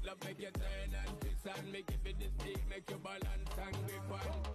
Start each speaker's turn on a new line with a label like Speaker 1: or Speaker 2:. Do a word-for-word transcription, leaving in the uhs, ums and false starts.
Speaker 1: up, make you turn and twist and make it for the stick, make you balance and grip on.